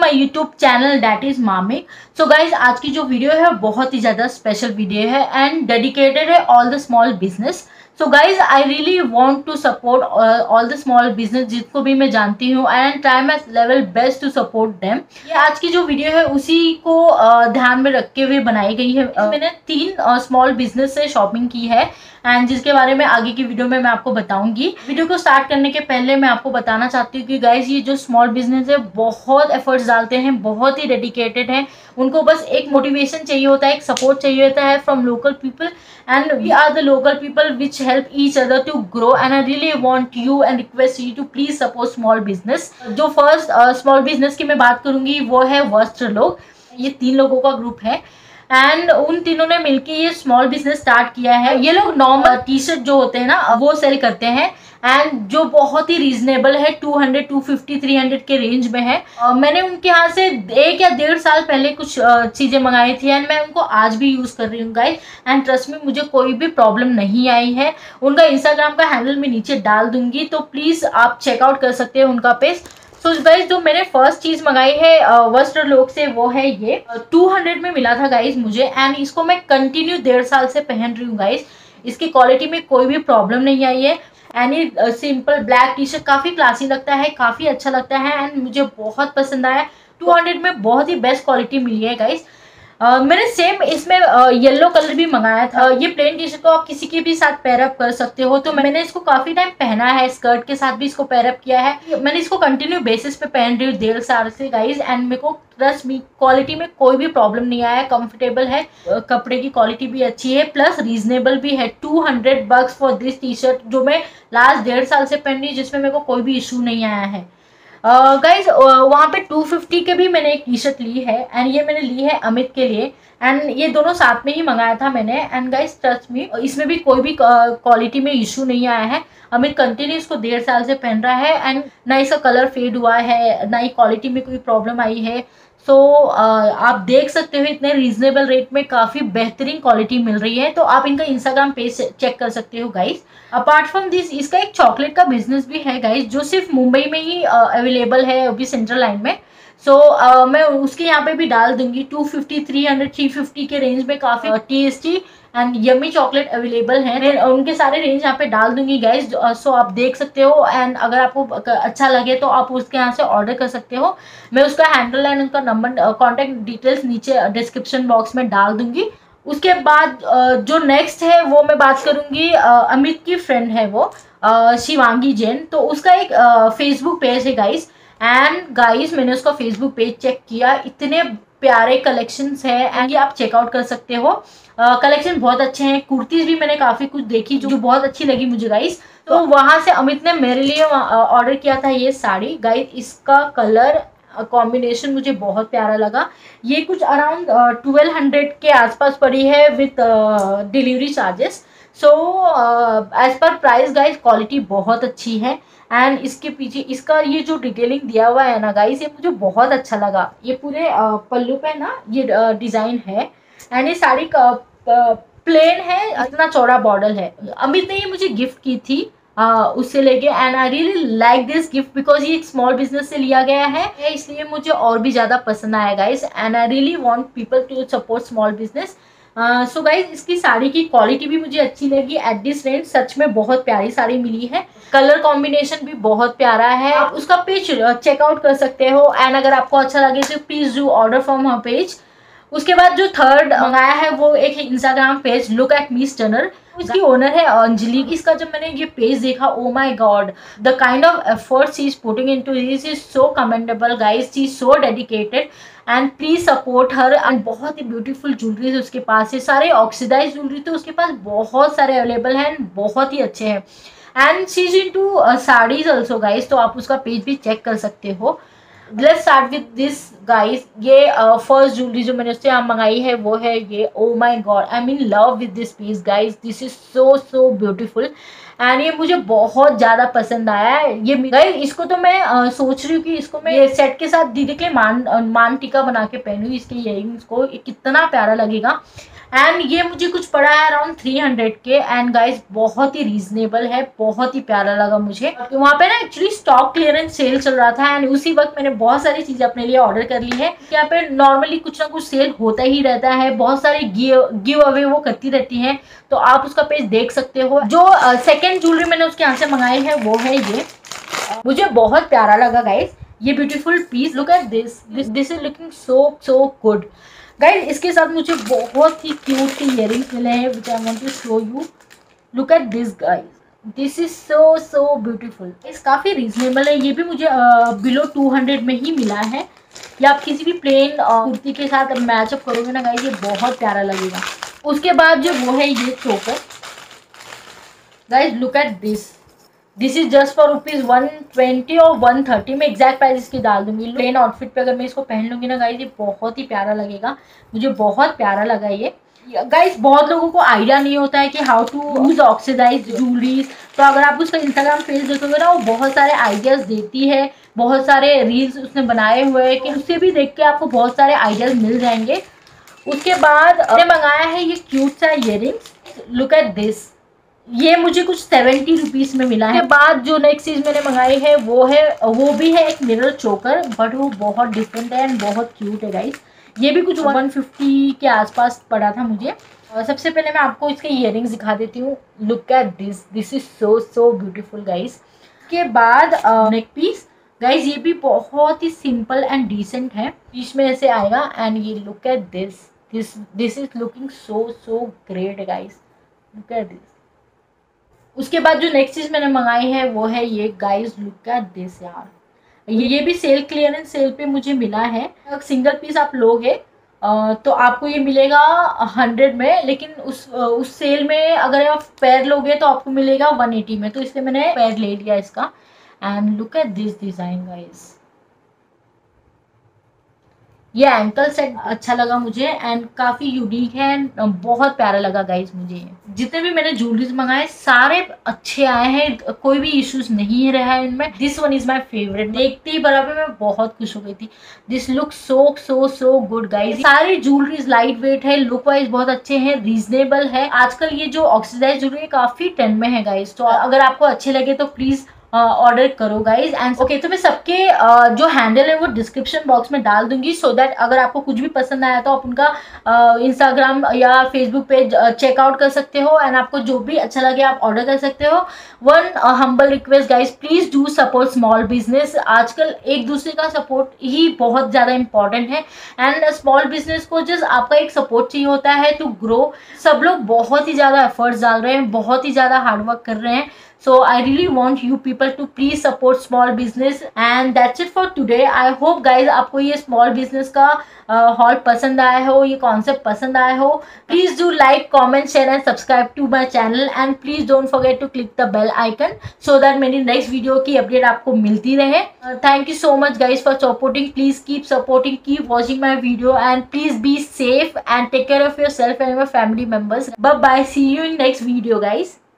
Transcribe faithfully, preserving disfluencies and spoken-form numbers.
My YouTube channel that is Mami. So guys आज की जो वीडियो है बहुत ही ज़्यादा स्पेशल वीडियो है एंड डेडिकेटेड है all the small business. So guys I really want to support all the small business जिसको भी मैं जानती हूँ and try my level best to support them. ये आज की जो वीडियो है उसी को uh, ध्यान में रखते हुए बनाई गई है। uh, मैंने तीन स्मॉल बिजनेस से शॉपिंग की है एंड जिसके बारे में आगे की वीडियो में मैं आपको बताऊंगी। वीडियो को स्टार्ट करने के पहले मैं आपको बताना चाहती हूँ कि गाइज ये जो स्मॉल बिजनेस है बहुत एफर्ट्स डालते हैं, बहुत ही डेडिकेटेड हैं। उनको बस एक मोटिवेशन चाहिए होता है, एक सपोर्ट चाहिए होता है from local people and we are the local people which help each other to grow and I really want you and request you to please support small business. जो फर्स्ट स्मॉल बिजनेस की मैं बात करूंगी वो है वस्त्र लोग। ये तीन लोगों का ग्रुप है एंड उन तीनों ने मिलके ये स्मॉल बिजनेस स्टार्ट किया है। ये लोग नॉर्मल टी शर्ट जो होते हैं ना वो सेल करते हैं एंड जो बहुत ही रीजनेबल है, two hundred, two fifty, three hundred के रेंज में है। uh, मैंने उनके यहाँ से एक या डेढ़ साल पहले कुछ uh, चीजें मंगाई थी एंड मैं उनको आज भी यूज कर रही हूँ गाइस एंड ट्रस्ट में मुझे कोई भी प्रॉब्लम नहीं आई है। उनका इंस्टाग्राम का हैंडल मैं नीचे डाल दूंगी तो प्लीज आप चेकआउट कर सकते हैं उनका पेज। सो so गाइज जो मैंने फर्स्ट चीज मंगाई है वस्त्र लोग से वो है ये टू हंड्रेड में मिला था गाइज मुझे एंड इसको मैं कंटिन्यू डेढ़ साल से पहन रही हूँ गाइज। इसकी क्वालिटी में कोई भी प्रॉब्लम नहीं आई है एंड ये सिंपल ब्लैक टी शर्ट काफी क्लासी लगता है, काफी अच्छा लगता है एंड मुझे बहुत पसंद आया। टू हंड्रेड में बहुत ही बेस्ट क्वालिटी मिली है गाइज। Uh, मैंने सेम इसमें येलो uh, कलर भी मंगाया था। uh, ये प्लेन टी शर्ट को आप किसी के भी साथ पेयर अप कर सकते हो तो मैंने इसको काफी टाइम पहना है, स्कर्ट के साथ भी इसको पेयर अप किया है। मैंने इसको कंटिन्यू बेसिस पे पहन रही हूँ डेढ़ साल से गाइज एंड मेरे को ट्रस्ट मी क्वालिटी में कोई भी प्रॉब्लम नहीं आया, कंफर्टेबल है, uh, कपड़े की क्वालिटी भी अच्छी है प्लस रीजनेबल भी है। Two hundred bucks for this T shirt जो मैं लास्ट डेढ़ साल से पहन रही हूँ जिसमें मेरे को कोई भी इशू नहीं आया है। गाइज uh, uh, वहाँ पे टू फिफ्टी के भी मैंने एक टी शर्ट ली है एंड ये मैंने ली है अमित के लिए एंड ये दोनों साथ में ही मंगाया था मैंने एंड गाइज ट्रस्ट मी इसमें भी कोई भी क्वालिटी में इशू नहीं आया है। अमित कंटिन्यू इसको डेढ़ साल से पहन रहा है एंड ना इसका कलर फेड हुआ है, ना ही क्वालिटी में कोई प्रॉब्लम आई है। सो so, uh, आप देख सकते हो इतने रीजनेबल रेट में काफ़ी बेहतरीन क्वालिटी मिल रही है तो आप इनका इंस्टाग्राम पेज चेक कर सकते हो गाइज। अपार्ट फ्रॉम दिस इसका एक चॉकलेट का बिजनेस भी है गाइज जो सिर्फ मुंबई में ही अवेलेबल uh, है, अभी सेंट्रल लाइन में। सो so, uh, मैं उसके यहाँ पे भी डाल दूंगी। Two fifty, three hundred, three fifty के रेंज में काफ़ी tasty and yummy chocolate available है। मैं उनके सारे रेंज यहाँ पे डाल दूंगी गाइज सो आप देख सकते हो एंड अगर आपको अच्छा लगे तो आप उसके यहाँ से ऑर्डर कर सकते हो। मैं उसका हैंडल एंड उनका नंबर, कॉन्टैक्ट डिटेल्स नीचे डिस्क्रिप्शन बॉक्स में डाल दूंगी। उसके बाद जो नेक्स्ट है वो मैं बात करूंगी, अमित की फ्रेंड है वो शिवांगी जैन, तो उसका एक फेसबुक पेज है गाइज एंड गाइज मैंने उसका फेसबुक पेज चेक किया, इतने प्यारे कलेक्शंस है एंड ये आप चेकआउट कर सकते हो। कलेक्शन uh, बहुत अच्छे हैं। कुर्तीज भी मैंने काफी कुछ देखी जो, जो बहुत अच्छी लगी मुझे गाइस। तो वहां से अमित ने मेरे लिए ऑर्डर किया था ये साड़ी गाइस। इसका कलर कॉम्बिनेशन मुझे बहुत प्यारा लगा। ये कुछ अराउंड ट्वेल्व हंड्रेड के आसपास पड़ी है with delivery charges. So as per price guys quality बहुत अच्छी है एंड इसके पीछे इसका ये जो डिटेलिंग दिया हुआ है ना गाइस ये मुझे बहुत अच्छा लगा। ये पूरे uh, पल्लू पे ना ये डिजाइन uh, है एंड ये साड़ी का प्लेन है, इतना चौड़ा बॉर्डर है। अमित ने ये मुझे गिफ्ट की थी uh, उससे लेके and I really like this gift because ये एक स्मॉल बिजनेस से लिया गया है इसलिए मुझे और भी ज़्यादा पसंद आया guys and I really want people to support small business. So guys इसकी साड़ी की क्वालिटी भी मुझे अच्छी लगी एट दिस रेंज। सच में बहुत प्यारी साड़ी मिली है, कलर कॉम्बिनेशन भी बहुत प्यारा है। आप उसका पेज चेकआउट कर सकते हो एंड अगर आपको अच्छा लगे तो please do order from her page. उसके बाद जो थर्ड मंगाया है वो एक Instagram page look at me stunner, उसकी ओनर है अंजलि। इसका जब मैंने ये पेज देखा, oh my god, the kind of effort she is putting into this is so commendable guys. She is so dedicated and please support her and बहुत ही beautiful jewellery उसके पास है, सारे ऑक्सीडाइज ज्वेलरी तो उसके पास बहुत सारे अवेलेबल हैं एंड बहुत ही अच्छे हैं and she is into saris also guys, तो आप उसका पेज भी चेक कर सकते हो। Let's start with this guys. ये फर्स्ट uh, ज्वेलरी जो मैंने उससे यहाँ मंगाई है वो है ये, oh my god I am in love with this piece guys. This is so so beautiful and ये मुझे बहुत ज़्यादा पसंद आया है। ये गाइस इसको तो मैं uh, सोच रही हूँ कि इसको मैं ये सेट के साथ दीदी के लिए मान uh, मान टीका बना के पहनूँ, इसके इयरिंग्स को कितना प्यारा लगेगा एंड ये मुझे कुछ पड़ा है अराउंड थ्री हंड्रेड के। एंड गाइज बहुत ही रीजनेबल है, बहुत ही प्यारा लगा मुझे। वहाँ पे ना एक्चुअली स्टॉक क्लियरेंस सेल चल रहा था एंड उसी वक्त मैंने बहुत सारी चीजें अपने लिए ऑर्डर कर ली है। यहाँ पे नॉर्मली कुछ ना कुछ सेल होता ही रहता है, बहुत सारी गिव गिव अवे वो करती रहती है, तो आप उसका पेज देख सकते हो। जो सेकेंड ज्वेलरी मैंने उसके यहाँ से मंगाई है वो है ये, मुझे बहुत प्यारा लगा गाइज ये beautiful piece. Look at this this this is looking so so good guys. इसके साथ मुझे बहुत ही क्यूट इयरिंग्स मिले हैं which I want to show you. Look at this guys, this is so so beautiful. इस काफ़ी रीजनेबल है, ये भी मुझे बिलो टू हंड्रेड में ही मिला है। या आप किसी भी प्लेन कुर्ती के साथ मैचअप करोगे ना गाइज, ये बहुत प्यारा लगेगा। उसके बाद जो वो है ये choker guys, look at this, this is just for rupees one twenty और वन थर्टी। मैं एग्जैक्ट प्राइस इसकी डाल दूंगी। प्लेन आउटफिट पे अगर मैं इसको पहन लूंगी ना गाइज, ये बहुत ही प्यारा लगेगा, मुझे बहुत प्यारा लगा ये। गाइज बहुत लोगों को आइडिया नहीं होता है कि how to use oxidise jewelleries, तो अगर आप उसका इंस्टाग्राम पेज देखोगे ना, वो बहुत सारे आइडियाज देती है, बहुत सारे रील्स उसने बनाए हुए हैं कि उससे भी देख के आपको बहुत सारे आइडियाज मिल जाएंगे। उसके बाद मैंने मंगाया है ये क्यूट सा इयरिंग्स, लुक एट दिस, ये मुझे कुछ सेवेंटी रुपीज में मिला है। उसके बाद जो नेक्स्ट चीज मैंने मंगाई है वो है वो भी है एक मिरर चोकर, बट वो बहुत डिफरेंट है एंड बहुत क्यूट है गाइस। ये भी कुछ वन फिफ्टी के आसपास पड़ा था मुझे। और सबसे पहले मैं आपको इसके इयरिंग्स दिखा देती हूँ। Look at this, this is so so beautiful guys. के बाद नेक पीस गाइस, ये भी बहुत ही सिंपल एंड डिसेंट है, बीच में ऐसे आएगा एंड ये look at this, this this is looking so so great guys, look at this. उसके बाद जो नेक्स्ट चीज मैंने मंगाई है वो है ये गाइस, लुक एट दिस यार, ये भी सेल क्लियरेंस सेल पे मुझे मिला है। अगर सिंगल पीस आप लोगे तो आपको ये मिलेगा हंड्रेड में, लेकिन उस उस सेल में अगर आप पैर लोगे तो आपको मिलेगा वन एटी में, तो इसलिए मैंने पैर ले लिया इसका। And look at this design guys, ये एंकल सेट अच्छा लगा मुझे एंड काफी यूनिक है एंड बहुत प्यारा लगा गाइस मुझे। जितने भी मैंने ज्वेलरीज मंगाए सारे अच्छे आए हैं, कोई भी इश्यूज नहीं रहा है इनमें। This one is my favourite, देखते ही बराबर मैं बहुत खुश हो गई थी। This look so so so good guys. सारी ज्वेलरीज लाइट वेट है, लुक वाइज बहुत अच्छे हैं, रीजनेबल है। आजकल ये जो ऑक्सीडाइज ज्वेलरी काफी ट्रेंड में है गाइस, तो अगर आपको अच्छे लगे तो प्लीज ऑर्डर uh, करो गाइज। एंड ओके, तो मैं सबके uh, जो हैंडल है वो डिस्क्रिप्शन बॉक्स में डाल दूंगी, सो so दैट अगर आपको कुछ भी पसंद आया तो आप उनका इंस्टाग्राम uh, या फेसबुक पेज चेकआउट कर सकते हो एंड आपको जो भी अच्छा लगे आप ऑर्डर कर सकते हो। One humble request guys, please do support small business. आजकल एक दूसरे का सपोर्ट ही बहुत ज़्यादा इंपॉर्टेंट है एंड स्मॉल बिजनेस को जस्ट आपका एक सपोर्ट चाहिए होता है टू ग्रो। सब लोग बहुत ही ज़्यादा एफर्ट्स डाल रहे हैं, बहुत ही ज़्यादा हार्डवर्क कर रहे हैं, so I really want you people to please support small business and that's it for today. I hope guys आपको ये small business का हॉल uh, पसंद आया हो, ये कॉन्सेप्ट पसंद आया हो। Please do like, comment, share and subscribe to my channel and please don't forget to click the bell icon so that मेरी नेक्स्ट वीडियो की अपडेट आपको मिलती रहे। Thank you so much guys for supporting, please keep supporting, keep watching my video and please be safe and take care of your self and your family members. Bye bye, see you in next video guys.